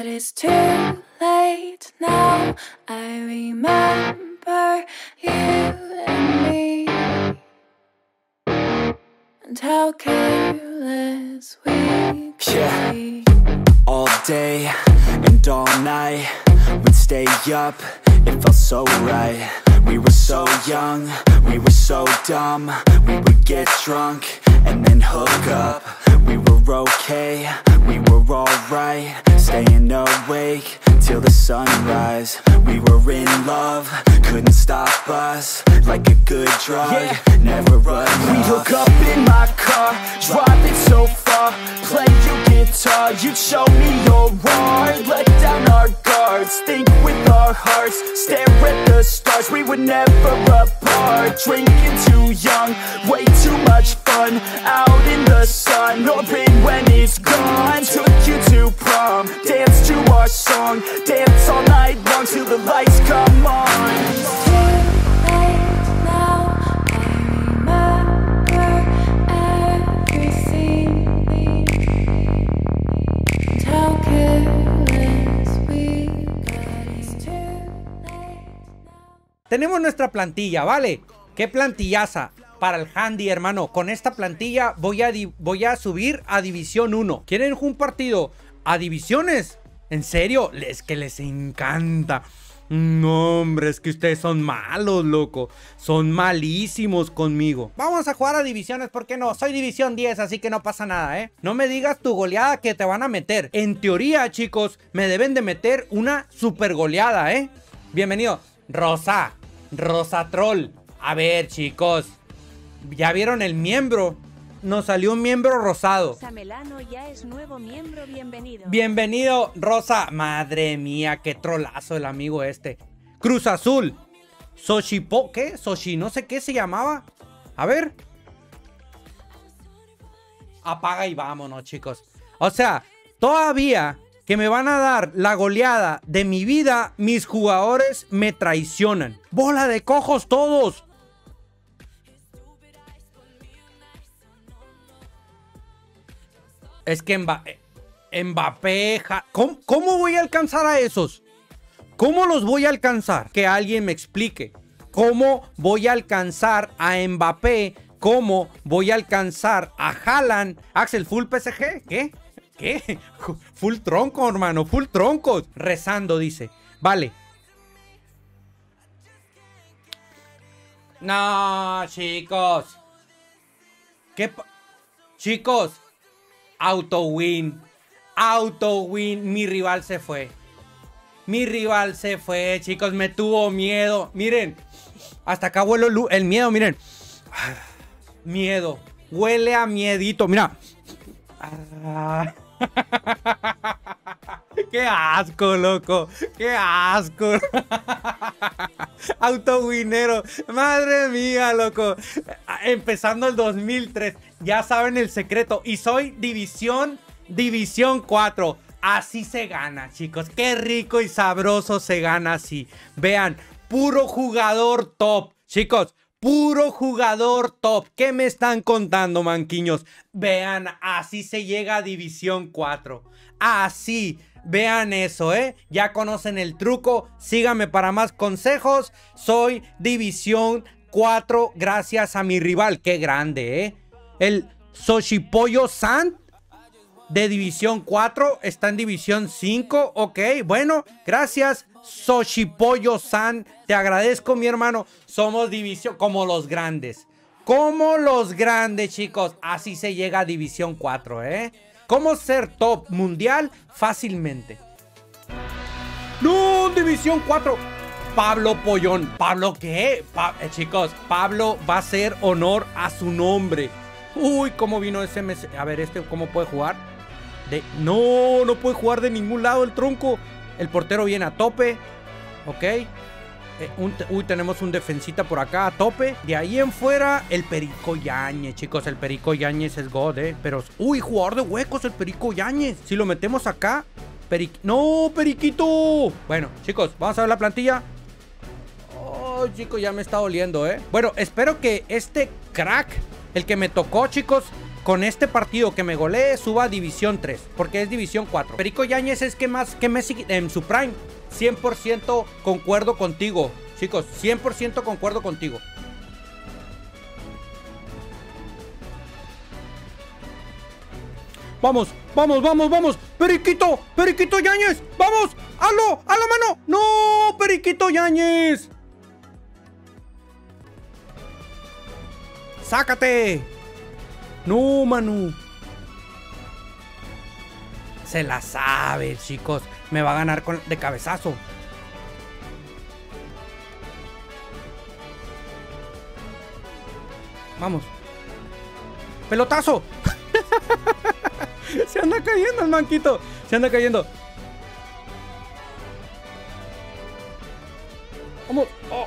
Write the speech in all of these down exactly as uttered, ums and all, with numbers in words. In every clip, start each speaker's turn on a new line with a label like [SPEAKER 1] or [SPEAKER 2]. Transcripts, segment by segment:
[SPEAKER 1] But it's too late now. I remember you and me, and how careless we could
[SPEAKER 2] Yeah.
[SPEAKER 1] be.
[SPEAKER 2] All day and all night, we'd stay up, it felt so right. We were so young, we were so dumb. We would get drunk and then hook up. We were okay, we were alright, staying awake till the sunrise. We were in love, couldn't stop us, like a good drug, yeah. Never enough. We'd hook up in my car, driving so far, play your guitar, you'd show me your art, let down our guards, think with our hearts, stare at the stars. We were never apart, drinking too young, way too much fun, out in the sun, orbit when it's gone. Took you to prom, dance to our song, dance all night long till the lights come on.
[SPEAKER 3] Tenemos nuestra plantilla, ¿vale? ¿Qué plantillaza para el handy, hermano? Con esta plantilla voy a, voy a subir a División uno. ¿Quieren un partido a divisiones? ¿En serio? Es que les encanta. No, hombre, es que ustedes son malos, loco. Son malísimos conmigo. Vamos a jugar a divisiones, ¿por qué no? Soy División diez, así que no pasa nada, ¿eh? No me digas tu goleada que te van a meter. En teoría, chicos, me deben de meter una super goleada, ¿eh? Bienvenido. Rosa. Rosa Troll. A ver, chicos. ¿Ya vieron el miembro? Nos salió un miembro rosado.
[SPEAKER 4] Rosa Melano ya es nuevo miembro, bienvenido.
[SPEAKER 3] Bienvenido, Rosa. Madre mía, qué trolazo el amigo este. Cruz Azul. Soshipo, ¿qué? Soshi, no sé qué se llamaba. A ver. Apaga y vámonos, chicos. O sea, todavía que me van a dar la goleada de mi vida, mis jugadores me traicionan. ¡Bola de cojos todos! Es que Mbappé... Mbappé... ¿Cómo, ¿Cómo voy a alcanzar a esos? ¿Cómo los voy a alcanzar? Que alguien me explique. ¿Cómo voy a alcanzar a Mbappé? ¿Cómo voy a alcanzar a Haaland? Axel, full P S G. ¿Qué? ¿Qué? Full tronco, hermano. Full troncos. Rezando, dice. Vale. No, chicos. ¿Qué pa- Chicos. Auto win. Auto win. Mi rival se fue. Mi rival se fue, chicos. Me tuvo miedo. Miren. Hasta acá huele el miedo, miren. Miedo. Huele a miedito. Mira. Ah. Qué asco, loco. Qué asco. Autowinero. Madre mía, loco. Empezando el dos mil tres. Ya saben el secreto. Y soy división, división cuatro. Así se gana, chicos. Qué rico y sabroso se gana así. Vean, puro jugador top. Chicos, puro jugador top. ¿Qué me están contando, manquiños? Vean, así se llega a división cuatro. Así. Vean eso, ¿eh? Ya conocen el truco. Síganme para más consejos. Soy división cuatro gracias a mi rival. Qué grande, ¿eh? El Soshipollo San de división cuatro está en división cinco. Ok, bueno, gracias Soshipollo San. Te agradezco, mi hermano. Somos división como los grandes. Como los grandes, chicos. Así se llega a división cuatro, ¿eh? ¿Cómo ser top mundial? Fácilmente. ¡No! División cuatro. Pablo Pollón. ¿Pablo qué? Pa eh, chicos, Pablo va a hacer honor a su nombre. Uy, ¿cómo vino ese M S? A ver, este, ¿cómo puede jugar? De... No, no puede jugar de ningún lado el tronco. El portero viene a tope. Ok. Eh, un, uy, tenemos un defensita por acá a tope. De ahí en fuera, el Perico Yáñez, chicos. El Perico Yáñez es God, eh. Pero, uy, jugador de huecos, el Perico Yáñez. Si lo metemos acá. Peri... ¡No, Periquito! Bueno, chicos, vamos a ver la plantilla. Oh, chicos, ya me está doliendo, eh. Bueno, espero que este crack, el que me tocó, chicos, con este partido que me golee, suba a División tres, porque es División cuatro. Perico Yáñez es que más que Messi en su prime. cien por ciento concuerdo contigo, chicos, cien por ciento concuerdo contigo. Vamos, vamos, vamos, vamos. Periquito, Periquito Yáñez. Vamos, halo, halo, mano. No, Periquito Yáñez. Sácate. No, Manu. Se la sabe, chicos. Me va a ganar con, de cabezazo. Vamos. Pelotazo. Se anda cayendo el manquito. Se anda cayendo. Vamos. Oh.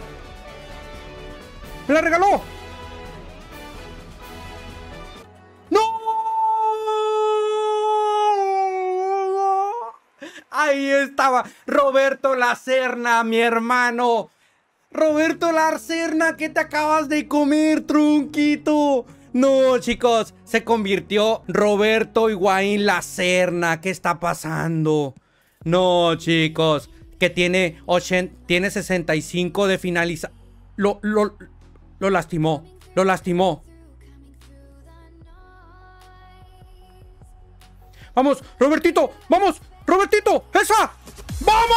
[SPEAKER 3] Me la regaló. ¡No! Ahí estaba Roberto Lacerna, mi hermano. Roberto Lacerna, ¿qué te acabas de comer, tronquito? No, chicos, se convirtió Roberto Higuaín Lacerna. ¿Qué está pasando? No, chicos, que tiene, ochenta, tiene sesenta y cinco de finaliza. Lo, lo, lo lastimó, lo lastimó. Vamos, Robertito, vamos, Robertito, esa. ¡Vamos!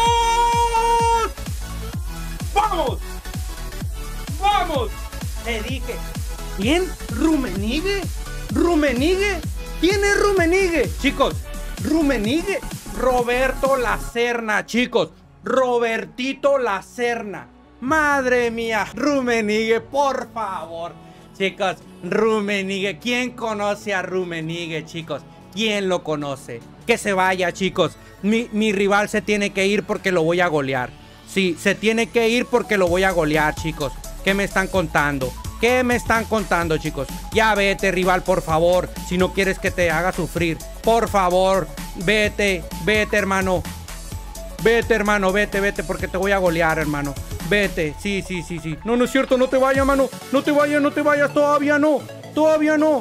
[SPEAKER 3] ¡Vamos! ¡Vamos! Te dije. ¿Quién? ¿Rummenigge? ¿Rummenigge? ¿Quién es Rummenigge? Chicos, Rummenigge. Roberto Lacerna, chicos. Robertito Lacerna. Madre mía, Rummenigge, por favor. Chicos, Rummenigge. ¿Quién conoce a Rummenigge, chicos? ¿Quién lo conoce? Que se vaya, chicos. Mi, mi rival se tiene que ir porque lo voy a golear. Sí, se tiene que ir porque lo voy a golear, chicos. ¿Qué me están contando? ¿Qué me están contando, chicos? Ya vete, rival, por favor. Si no quieres que te haga sufrir. Por favor, vete, vete, hermano. Vete, hermano, vete, vete, porque te voy a golear, hermano. Vete, sí, sí, sí, sí. No, no es cierto, no te vayas, hermano. No te vayas, no te vayas, todavía no. Todavía no.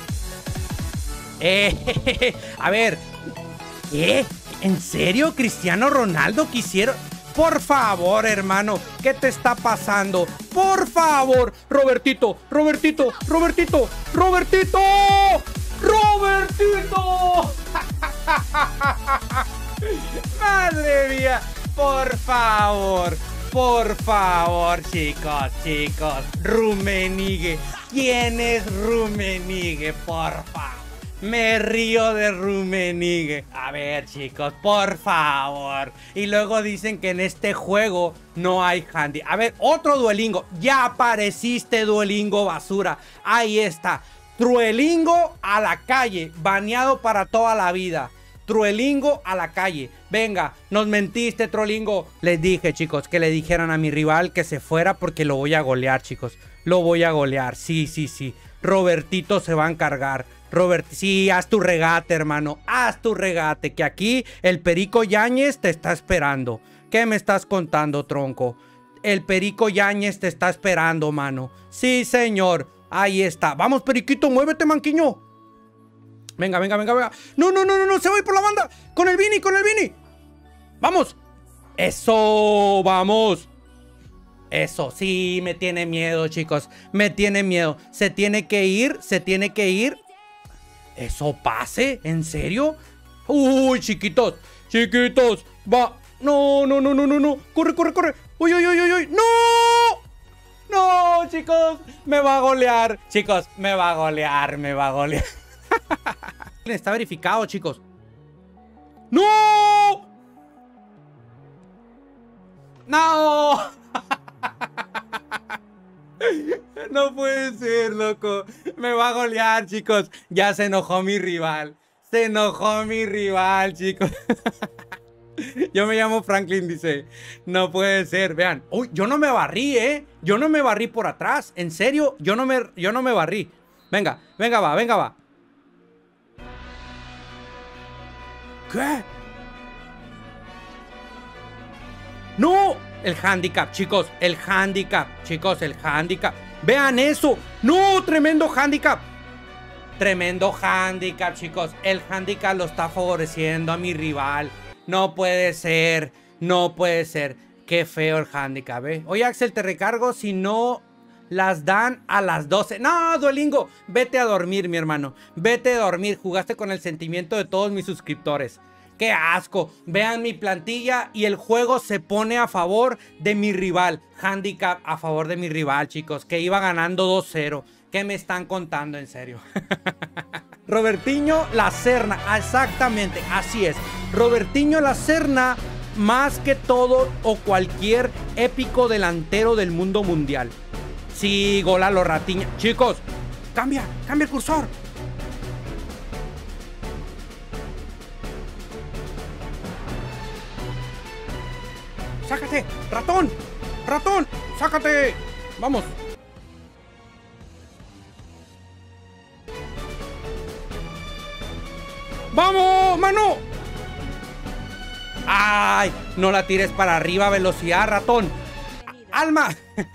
[SPEAKER 3] Eh, a ver. ¿Eh? ¿En serio? ¿Cristiano Ronaldo quisieron? Por favor, hermano, ¿qué te está pasando? Por favor, Robertito, Robertito, Robertito, Robertito, Robertito. Madre mía, por favor, por favor, chicos, chicos. Rummenigge, ¿quién es Rummenigge? Por favor. Me río de Rummenigge. A ver, chicos, por favor. Y luego dicen que en este juego no hay handy. A ver, otro Duolingo. Ya apareciste, Duolingo basura. Ahí está. Truelingo a la calle. Baneado para toda la vida. Truelingo a la calle. Venga, nos mentiste, Trolingo. Les dije, chicos, que le dijeran a mi rival que se fuera porque lo voy a golear, chicos. Lo voy a golear. Sí, sí, sí. Robertito se va a encargar. Robert, sí, haz tu regate, hermano. Haz tu regate, que aquí el Perico Yáñez te está esperando. ¿Qué me estás contando, tronco? El Perico Yáñez te está esperando, mano. Sí, señor. Ahí está. Vamos, Periquito, muévete, manquiño. Venga, venga, venga, venga. No, no, no, no, no. Se va a ir por la banda. Con el Vini, con el Vini. Vamos. Eso, vamos. Eso, sí, me tiene miedo, chicos. Me tiene miedo. Se tiene que ir, se tiene que ir. ¿Eso pase? ¿En serio? Uy, chiquitos, chiquitos. Va. No, no, no, no, no, no. Corre, corre, corre. Uy, uy, uy, uy, uy. ¡No! No, chicos. Me va a golear. Chicos, me va a golear, me va a golear. Está verificado, chicos. ¡No! ¡No! No puede ser, loco. Me va a golear, chicos. Ya se enojó mi rival. Se enojó mi rival, chicos. Yo me llamo Franklin, dice. No puede ser, vean. Uy, yo no me barrí, ¿eh? Yo no me barrí por atrás. En serio, yo no me, yo no me barrí. Venga, venga va, venga va. ¿Qué? ¡No! El handicap, chicos. El handicap, chicos, el handicap. Vean eso. ¡No! Tremendo handicap. Tremendo handicap, chicos. El handicap lo está favoreciendo a mi rival. No puede ser. No puede ser. Qué feo el handicap, ¿eh? Oye, Axel, te recargo si no las dan a las doce. No, Duolingo, vete a dormir, mi hermano. Vete a dormir. Jugaste con el sentimiento de todos mis suscriptores. ¡Qué asco! Vean mi plantilla y el juego se pone a favor de mi rival. Handicap a favor de mi rival, chicos. Que iba ganando dos cero. ¿Qué me están contando, en serio? Robertinho La Serna. Exactamente, así es. Robertinho La Serna, más que todo o cualquier épico delantero del mundo mundial. Sí, gol a los Ratiña. Chicos, cambia, cambia el cursor. ¡Sácate! ¡Ratón! ¡Ratón! ¡Sácate! ¡Vamos! ¡Vamos, mano! ¡Ay! No la tires para arriba, velocidad, ratón. ¡Alma!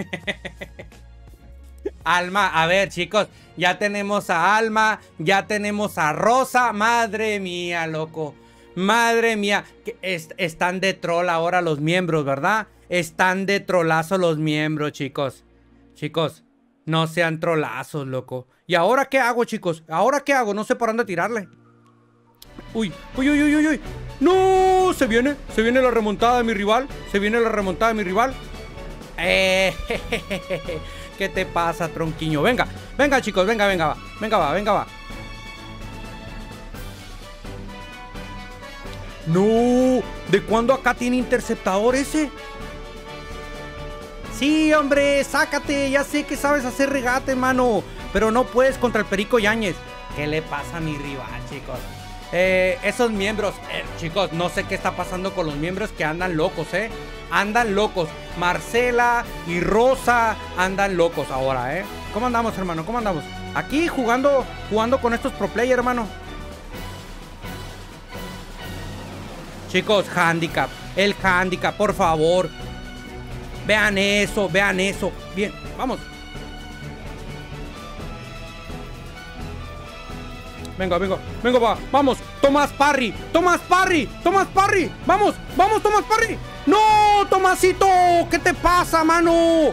[SPEAKER 3] Alma, a ver, chicos. Ya tenemos a Alma. Ya tenemos a Rosa. Madre mía, loco. Madre mía. Est están de troll ahora los miembros, ¿verdad? Están de trolazo los miembros, chicos. Chicos, no sean trolazos, loco. ¿Y ahora qué hago, chicos? ¿Ahora qué hago? No sé por dónde tirarle. Uy, uy, uy, uy, uy, uy. No, se viene, se viene la remontada de mi rival. Se viene la remontada de mi rival. Eh, jejeje. ¿Qué te pasa, tronquiño? Venga, venga, chicos, venga, venga, va. Venga, va, venga, va. No, ¿de cuándo acá tiene interceptador ese? Sí, hombre, sácate. Ya sé que sabes hacer regate, mano. Pero no puedes contra el Perico Yáñez. ¿Qué le pasa a mi rival, chicos? Eh, esos miembros, eh, chicos, no sé qué está pasando con los miembros que andan locos, eh. Andan locos. Marcela y Rosa andan locos ahora, eh. ¿Cómo andamos, hermano? ¿Cómo andamos? Aquí jugando, jugando con estos pro play, hermano. Chicos, handicap. El handicap, por favor. Vean eso, vean eso. Bien, vamos. Venga, venga, venga, va, vamos. Tomás Parry, Tomás Parry, Tomás Parry. Vamos, vamos, Tomás Parry. No, Tomasito, ¿qué te pasa, mano?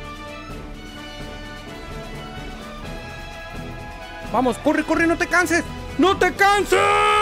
[SPEAKER 3] Vamos, corre, corre, no te canses. ¡No te canses!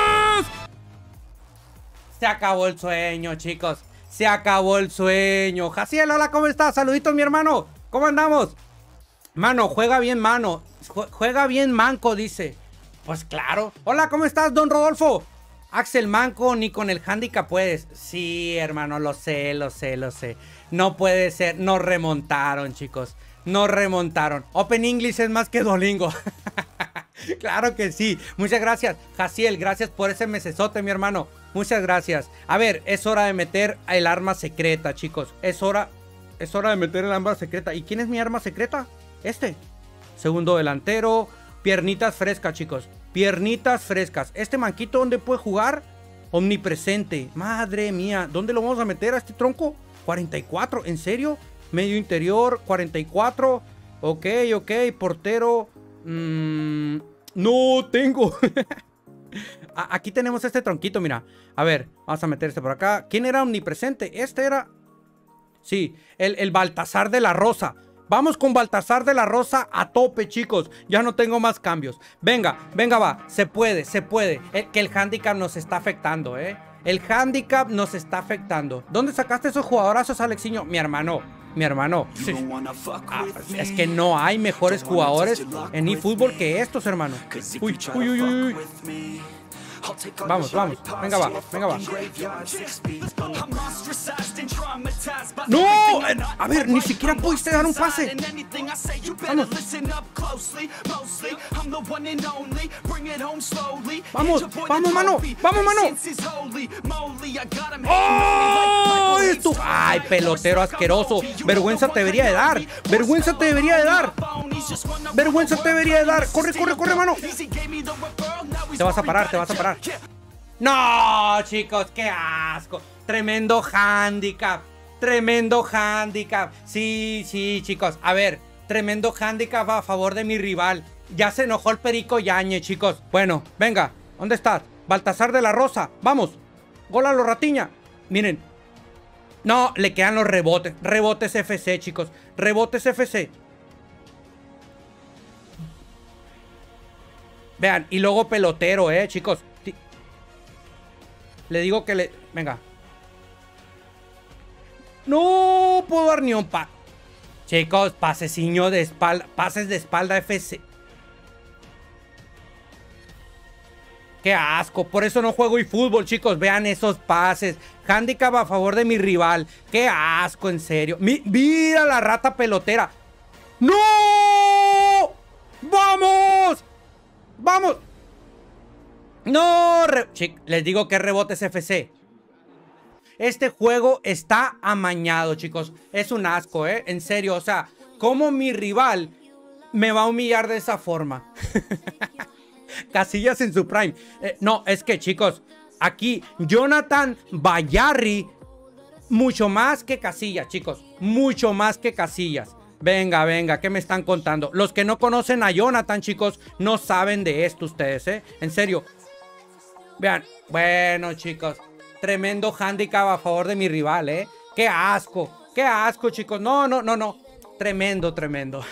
[SPEAKER 3] Se acabó el sueño, chicos. Se acabó el sueño. Jaciel, hola, ¿cómo estás? Saluditos, mi hermano. ¿Cómo andamos? Mano, juega bien, mano. Juega bien, manco, dice. Pues claro. Hola, ¿cómo estás, don Rodolfo? Axel, manco, ni con el handicap puedes. Sí, hermano, lo sé, lo sé, lo sé. No puede ser. Nos remontaron, chicos. Nos remontaron. Open English es más que Duolingo. Claro que sí. Muchas gracias, Jaciel. Gracias por ese mesesote, mi hermano. Muchas gracias. A ver, es hora de meter el arma secreta, chicos. Es hora, es hora de meter el arma secreta. ¿Y quién es mi arma secreta? Este. Segundo delantero. Piernitas frescas, chicos. Piernitas frescas. ¿Este manquito dónde puede jugar? Omnipresente. Madre mía. ¿Dónde lo vamos a meter a este tronco? cuarenta y cuatro. ¿En serio? Medio interior. cuarenta y cuatro. Ok, ok. Portero. Mm, no tengo. Aquí tenemos este tronquito, mira. A ver, vamos a meter este por acá. ¿Quién era omnipresente? Este era... Sí, el, el Baltasar de la Rosa. Vamos con Baltasar de la Rosa a tope, chicos. Ya no tengo más cambios. Venga, venga, va. Se puede, se puede. El, que el handicap nos está afectando, ¿eh? El handicap nos está afectando. ¿Dónde sacaste esos jugadorazos, Alexiño? Mi hermano, mi hermano. Sí. Ah, es que no hay mejores jugadores en eFootball que estos, hermano. Uy, uy, uy, uy, uy. Vamos, vamos, venga va, venga va. ¡No! A ver, ni siquiera pudiste dar un pase. Vamos. Vamos, vamos, mano. Vamos, mano. ¡Oh! Esto. ¡Ay, pelotero asqueroso! Vergüenza te debería de dar. Vergüenza te debería de dar. Vergüenza te debería de dar. Corre, corre, corre, mano. Te vas a parar, te vas a parar. No, chicos, qué asco. Tremendo handicap. Tremendo handicap. Sí, sí, chicos. A ver, tremendo handicap a favor de mi rival. Ya se enojó el Perico Yañez, chicos. Bueno, venga. ¿Dónde estás? Baltasar de la Rosa. Vamos. Gol a los Ratiña. Miren. No, le quedan los rebotes. Rebotes F C, chicos. Rebotes F C. Vean, y luego pelotero, eh, chicos. Le digo que le... Venga. No puedo dar ni un pa... Chicos, paseciño de espalda. Pases de espalda F C. Qué asco. Por eso no juego eFootball, chicos. Vean esos pases. Handicap a favor de mi rival. Qué asco, en serio. Mi... Mira la rata pelotera. ¡No! ¡Vamos! ¡Vamos! ¡No! Re... Chic, les digo que rebotes F C. Este juego está amañado, chicos. Es un asco, ¿eh? En serio, o sea, ¿cómo mi rival me va a humillar de esa forma? Casillas en su prime. Eh, no, es que, chicos, aquí Jonathan Bayarri, mucho más que Casillas, chicos. Mucho más que Casillas. Venga, venga, ¿qué me están contando? Los que no conocen a Jonathan, chicos, no saben de esto ustedes, ¿eh? En serio. Vean, bueno, chicos, tremendo handicap a favor de mi rival, ¿eh? ¡Qué asco! ¡Qué asco, chicos! No, no, no, no. Tremendo, tremendo.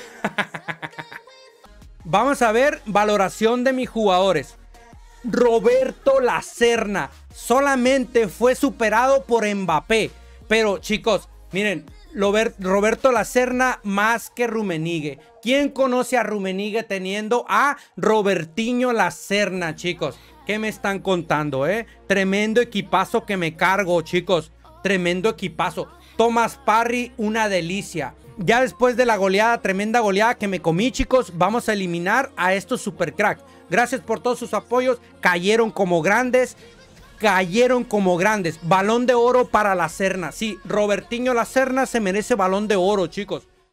[SPEAKER 3] Vamos a ver valoración de mis jugadores. Roberto Lacerna solamente fue superado por Mbappé. Pero, chicos, miren, Roberto Lacerna más que Rummenigge. ¿Quién conoce a Rummenigge teniendo a Robertinho Lacerna, chicos? ¿Qué me están contando, eh? Tremendo equipazo que me cargo, chicos. Tremendo equipazo. Thomas Parry, una delicia. Ya después de la goleada, tremenda goleada que me comí, chicos, vamos a eliminar a estos super crack. Gracias por todos sus apoyos. Cayeron como grandes. Cayeron como grandes. Balón de oro para Lacerna. Sí, Robertinho Lacerna se merece balón de oro, chicos.